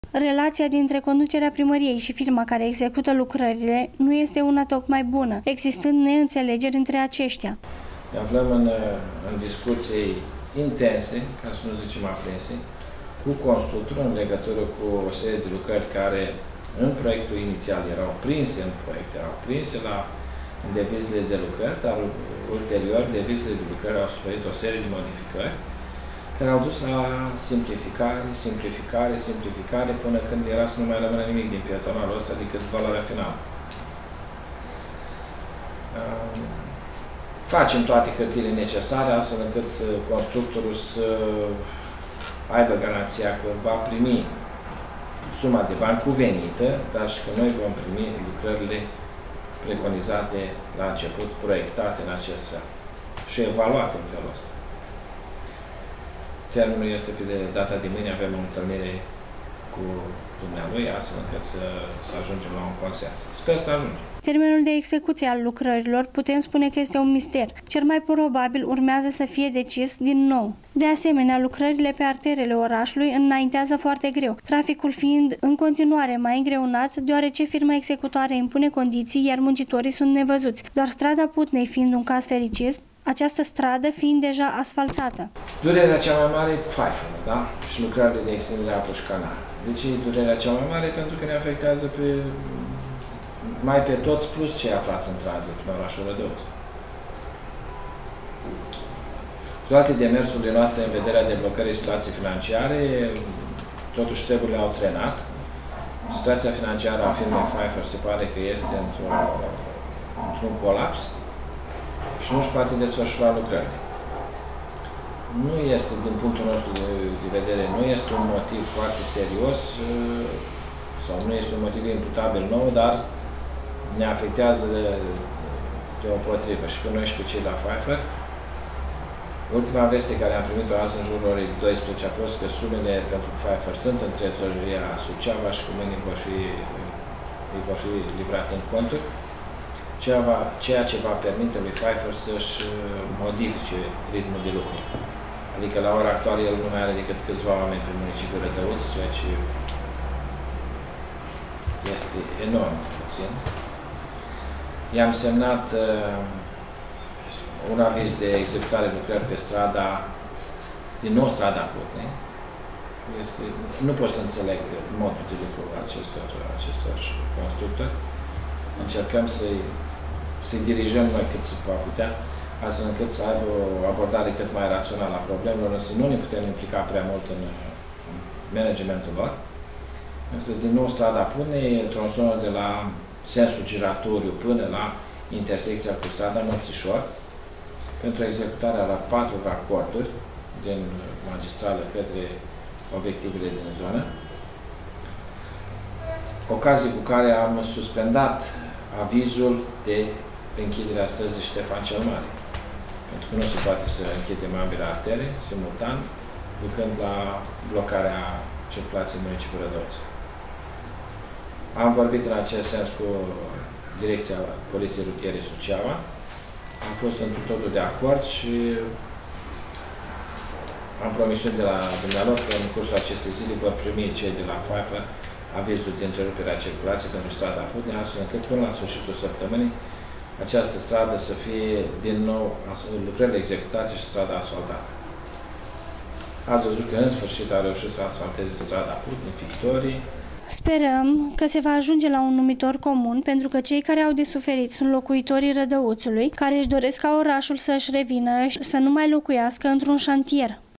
Relația dintre conducerea primăriei și firma care execută lucrările nu este una tocmai bună, existând neînțelegeri între aceștia. Ne aflăm în discuții intense, ca să nu zicem aprinse, cu constructorul în legătură cu o serie de lucrări care în proiectul inițial erau prinse în proiect, erau prinse în devizele de lucrări, dar ulterior devizele de lucrări au suferit o serie de modificări care au dus la simplificare, până când era să nu mai rămână nimic din pietonalul ăsta decât valoarea finală. Facem toate hârtiile necesare astfel încât constructorul să aibă garanția că va primi suma de bani cuvenită, dar și că noi vom primi lucrările preconizate la început, proiectate în acest fel și evaluate în felul ăsta. Termenul este pe data de mâine, avem o întâlnire cu dumnealui, astfel încât să ajungem la un consens. Sper să ajungem. Termenul de execuție al lucrărilor putem spune că este un mister. Cel mai probabil urmează să fie decis din nou. De asemenea, lucrările pe arterele orașului înaintează foarte greu, traficul fiind în continuare mai îngreunat, deoarece firma executoare impune condiții, iar muncitorii sunt nevăzuți. Doar strada Putnei fiind un caz fericit, această stradă fiind deja asfaltată. Durerea cea mai mare e Pfeiffer, da? Și lucrările de extindere a apă și canal. De ce e durerea cea mai mare? Pentru că ne afectează mai pe toți plus cei aflați în tranzit în orașul Rădăuț. Toate demersurile noastre în vederea deblocării situației financiare, totuși treburile au trenat. Situația financiară a firmei Pfeiffer se pare că este într-un colaps și nu își poate desfășura lucrările. Nu este, din punctul nostru de vedere, nu este un motiv foarte serios sau nu este un motiv imputabil nou, dar ne afectează deopotrivă și pe noi și pe cei la Pfeiffer. Ultima veste care am primit-o azi în jurul orei 12 a fost că sumele pentru Pfeiffer sunt în trezoreria Suceava și cu mâine vor fi livrate în conturi, ceea ce va permite lui Pfeiffer să-și modifice ritmul de lucru. Adică la ora actuală el nu mai are decât câțiva oameni pe municipiul Rădăuț, ceea ce este enorm puțin. I-am semnat un aviz de executare de lucrări pe din nou strada Putnei. Nu pot să înțeleg modul de lucru acestor constructori. Încercăm să-i dirijăm noi cât se va putea, astfel încât să aibă o abordare cât mai rațională a problemelor, însă nu ne putem implica prea mult în managementul lor. Însă, din nou, strada Putnei, tronsonul de la sensul giratoriu până la intersecția cu strada Mărțișor, pentru executarea la 4 racorduri din magistrală către obiectivele din zonă, ocazie cu care am suspendat avizul de închiderea străzii Ștefan cel Mare, pentru că nu se poate să închidem ambele artere simultan, ducând la blocarea circulației municipiului Rădăuț. Am vorbit în acest sens cu Direcția Poliției Rutiere Suceava, am fost într totul de acord și am promisiuni de la dumnealor că în cursul acestei zile vor primi cei de la Pfeiffer avizul de întrerupere a circulației pentru strada Putnei, astfel încât până la sfârșitul săptămânii această stradă să fie din nou lucrările executate și strada asfaltată. Ați văzut că în sfârșit a reușit să asfalteze strada Putnei, Victorii. Sperăm că se va ajunge la un numitor comun, pentru că cei care au de suferit sunt locuitorii Rădăuțului, care își doresc ca orașul să își revină și să nu mai locuiască într-un șantier.